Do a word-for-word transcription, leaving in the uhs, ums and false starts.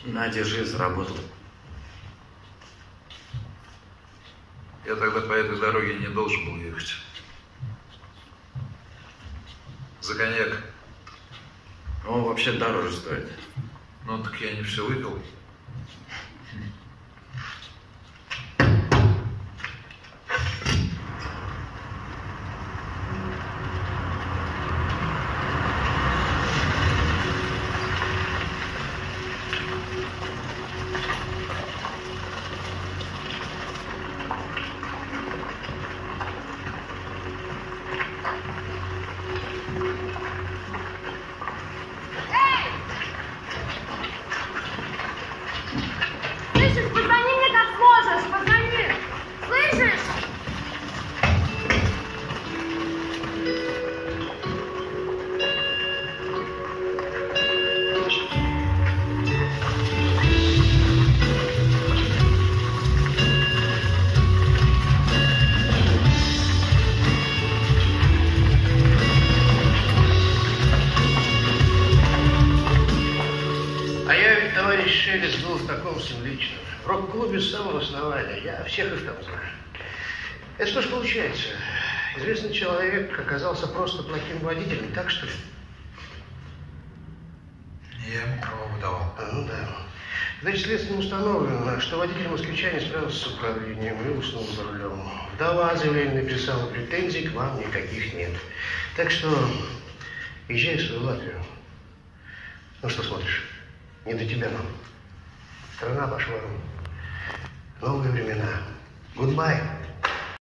На, держи, заработал. Я тогда по этой дороге не должен был ехать. За коньяк. Он вообще дороже стоит. Ну так я не все выпил. Лично. В рок-клубе с самого основания. Я всех их там знаю. Это что ж получается? Известный человек оказался просто плохим водителем, так что ли? Я ему право выдавал. А, ну да. Значит, следствием установлено, что водитель москвича не справился с управлением и уснул за рулем. Вдова заявление написала, претензий к вам никаких нет. Так что езжай в свою Латвию. Ну что смотришь? Не до тебя нам. Страна пошла. Новые времена. Гудбай.